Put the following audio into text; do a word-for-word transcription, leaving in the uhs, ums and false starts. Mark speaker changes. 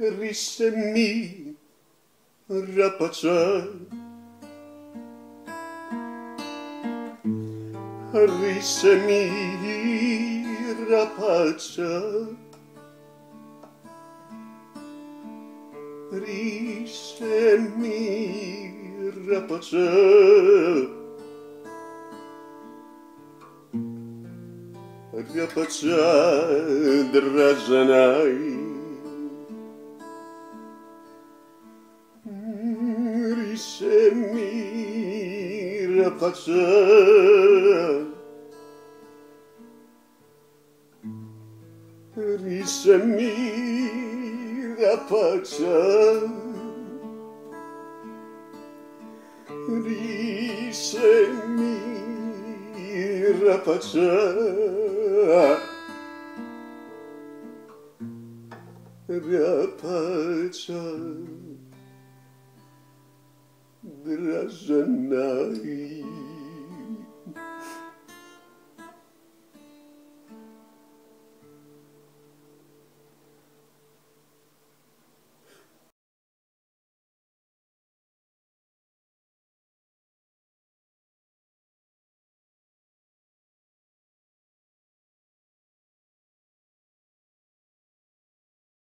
Speaker 1: ρίσε μη ραπατσά, ρίσε μη ραπάτσα, ρίσε μη ραπάτσα, ραπάτσα ντραζανάει, ρίσε μη ραπάτσα, ρίσε μη ραπάτσα, ρίσε μη ραπάτσα, ραπάτσα ντραζανάει.